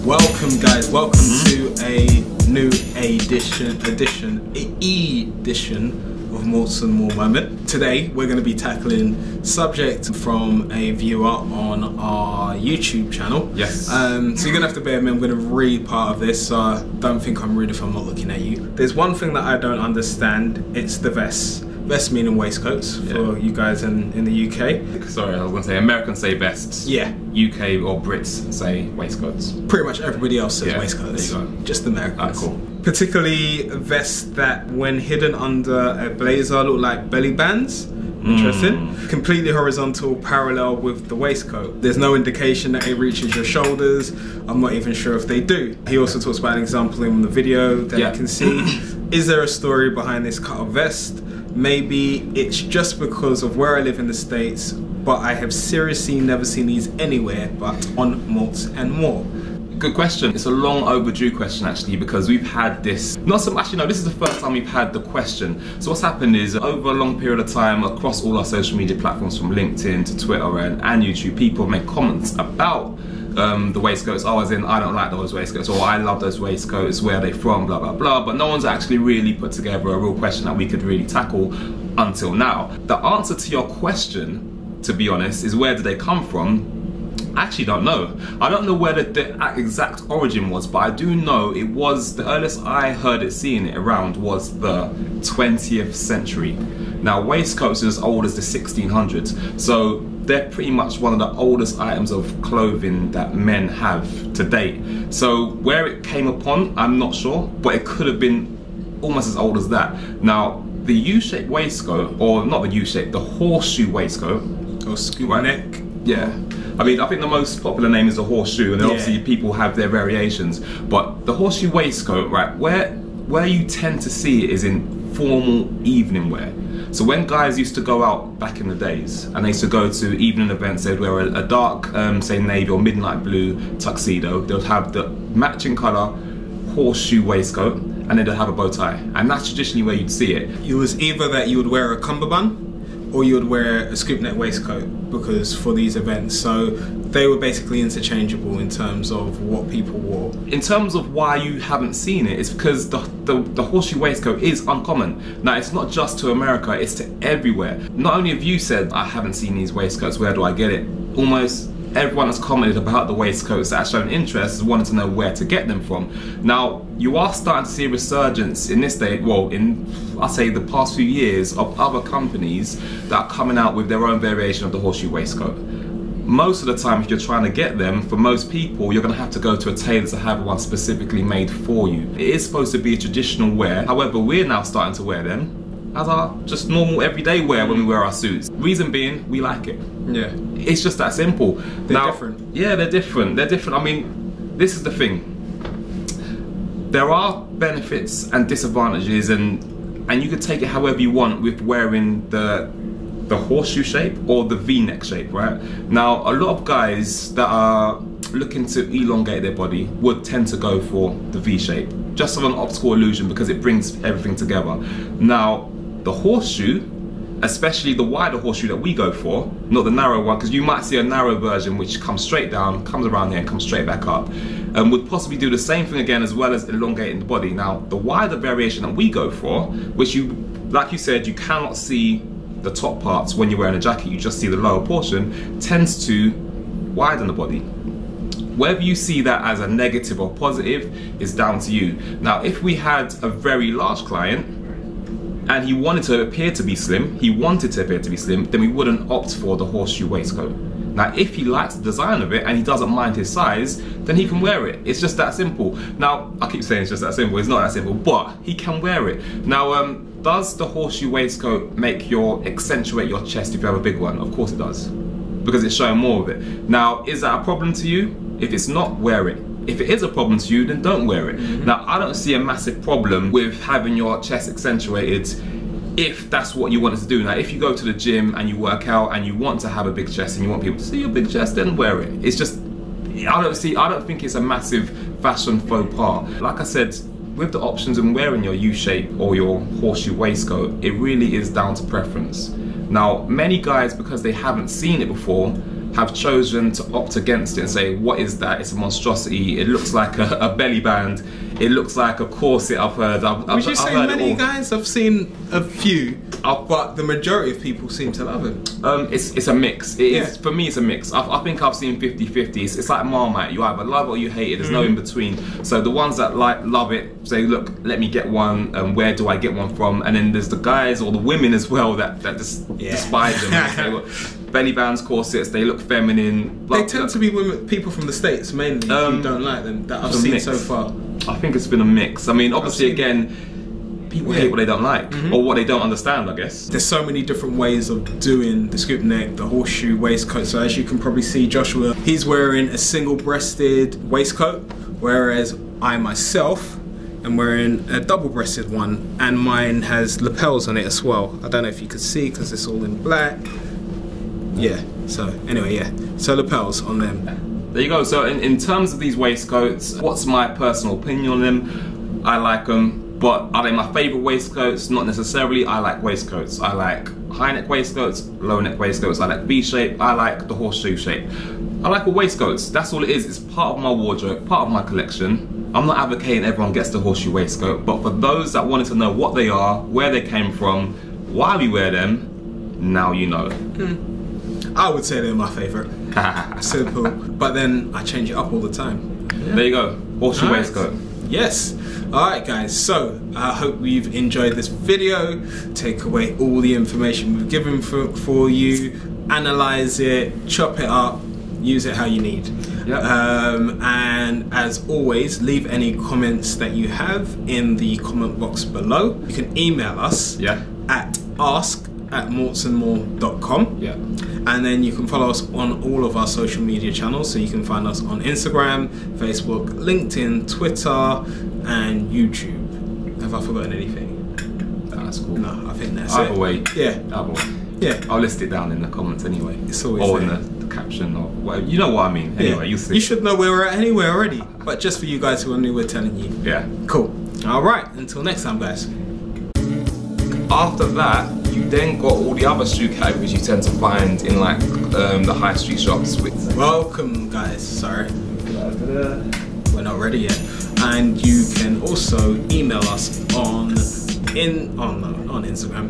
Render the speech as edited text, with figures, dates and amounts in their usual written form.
Welcome guys, welcome to a new edition of Morts and More moment. Today we're going to be tackling subject from a viewer on our YouTube channel. Yes. So you're going to have to bear with me, I'm going to read part of this, so don't think I'm rude if I'm not looking at you. There's one thing that I don't understand, it's the vests. Vests meaning waistcoats for you guys in the UK. Sorry, I was going to say Americans say vests. Yeah. UK or Brits say waistcoats. Pretty much everybody else says waistcoats. There you go. Just Americans. Cool. Particularly vests that when hidden under a blazer look like belly bands. Interesting. Completely horizontal, parallel with the waistcoat. There's no indication that it reaches your shoulders. I'm not even sure if they do. He also talks about an example in the video that you can see. Is there a story behind this cut of vest? Maybe it's just because of where I live in the States, but I have seriously never seen these anywhere but on Morts and More. Good question. It's a long overdue question actually, because we've had this, not so much, this is the first time we've had the question. So what's happened is over a long period of time across all our social media platforms from LinkedIn to Twitter and YouTube, people make comments about the waistcoats. Oh, as in, I don't like those waistcoats, or I love those waistcoats, where are they from, blah blah blah, but no one's actually really put together a real question that we could really tackle until now. The answer to your question, to be honest, is where did they come from? I actually don't know. I don't know where the exact origin was, but I do know it was, the earliest I heard it, seeing it around, was the 20th century. Now waistcoats are as old as the 1600s, so they're pretty much one of the oldest items of clothing that men have to date. So where it came upon, I'm not sure, but it could have been almost as old as that. Now the U-shaped waistcoat, or not the U-shaped, the horseshoe waistcoat, or scuba neck. Yeah. I mean, I think the most popular name is a horseshoe, and then obviously people have their variations. But the horseshoe waistcoat, right, where you tend to see it is in formal evening wear. So when guys used to go out back in the days, and they used to go to evening events, they'd wear a dark, say navy or midnight blue tuxedo. They'll have the matching colour horseshoe waistcoat, and then they'll have a bow tie. And that's traditionally where you'd see it. It was either that you would wear a cummerbund, or you would wear a scoop neck waistcoat, because for these events, so they were basically interchangeable in terms of what people wore. In terms of why you haven't seen it, it's because the horseshoe waistcoat is uncommon. Now it's not just to America, it's to everywhere. Not only have you said, I haven't seen these waistcoats, where do I get it? Almost everyone has commented about the waistcoats that have shown interest, has wanted to know where to get them from. Now, you are starting to see a resurgence in this day, well, in, I'll say, the past few years, of other companies that are coming out with their own variation of the horseshoe waistcoat. Most of the time, if you're trying to get them, for most people, you're going to have to go to a tailor to have one specifically made for you. It is supposed to be a traditional wear, however, we're now starting to wear them as our just normal everyday wear when we wear our suits. Reason being, we like it. Yeah. It's just that simple. They're different. Yeah, they're different. They're different. I mean, this is the thing. There are benefits and disadvantages, and you can take it however you want with wearing the horseshoe shape or the V-neck shape, right? Now, a lot of guys that are looking to elongate their body would tend to go for the V shape, just of an optical illusion, because it brings everything together. Now, the horseshoe, especially the wider horseshoe that we go for, not the narrow one, because you might see a narrow version which comes straight down, comes around here and comes straight back up, and would possibly do the same thing again as well as elongating the body. Now, the wider variation that we go for, which you, like you said, you cannot see the top parts when you're wearing a jacket, you just see the lower portion, tends to widen the body. Whether you see that as a negative or positive is down to you. Now, if we had a very large client and he wanted to appear to be slim, then we wouldn't opt for the horseshoe waistcoat. Now, if he likes the design of it and he doesn't mind his size, then he can wear it. It's just that simple. Now, I keep saying it's just that simple. It's not that simple, but he can wear it. Now, does the horseshoe waistcoat accentuate your chest if you have a big one? Of course it does, because it's showing more of it. Now, is that a problem to you? If it's not, wear it. If it is a problem to you, then don't wear it. Now, I don't see a massive problem with having your chest accentuated if that's what you wanted to do. Now, if you go to the gym and you work out and you want to have a big chest and you want people to see your big chest, then wear it. It's just, I don't think it's a massive fashion faux pas. Like I said, with the options in wearing your U-shape or your horseshoe waistcoat, it really is down to preference. Now, many guys, because they haven't seen it before, have chosen to opt against it and say, what is that? It's a monstrosity. It looks like a belly band. It looks like a corset. I've heard. Would you say many guys? I've seen a few, but the majority of people seem to love it. It's a mix. It is, for me, it's a mix. I think I've seen 50-50. It's like Marmite. You either love it or you hate it. There's no in between. So the ones that love it say, look, let me get one. Where do I get one from? And then there's the guys or the women as well that just despise them. And say, well, belly bands, corsets, they look feminine. They tend to be people from the States mainly who don't like them, that I've seen so far. I think it's been a mix. I mean, obviously, again, people hate what they don't like or what they don't understand, I guess. There's so many different ways of doing the scoop neck, the horseshoe waistcoat. So as you can probably see, Joshua, he's wearing a single-breasted waistcoat, whereas I myself am wearing a double-breasted one, and mine has lapels on it as well. I don't know if you could see because it's all in black. Yeah, so anyway, yeah. So lapels on them. There you go. So in terms of these waistcoats, what's my personal opinion on them? I like them, but are they my favourite waistcoats? Not necessarily. I like waistcoats. I like high neck waistcoats, low neck waistcoats. I like V-shape. I like the horseshoe shape. I like all waistcoats. That's all it is. It's part of my wardrobe, part of my collection. I'm not advocating everyone gets the horseshoe waistcoat, but for those that wanted to know what they are, where they came from, why we wear them, now you know. I would say they're my favourite. Simple. But then I change it up all the time. Yeah. There you go. Horseshoe waistcoat. Yes. Alright guys, so I hope you've enjoyed this video. Take away all the information we've given for you, analyze it, chop it up, use it how you need. Yep. And as always, leave any comments that you have in the comment box below. You can email us at ask@mortsandmore.com. Yeah. And then you can follow us on all of our social media channels. So you can find us on Instagram, Facebook, LinkedIn, Twitter, and YouTube. Have I forgotten anything? No, that's cool. No, I think that's Either way. Yeah. Either way. Yeah. I'll list it down in the comments anyway. It's always or there. in the caption or whatever. You know what I mean. Anyway, you see. You should know where we're at anyway already. But just for you guys who are new, we're telling you. Yeah. Cool. All right. Until next time, guys. After that, you then got all the other shoe categories you tend to find in like the high street shops. Welcome, guys. Sorry, we're not ready yet. And you can also email us on Instagram.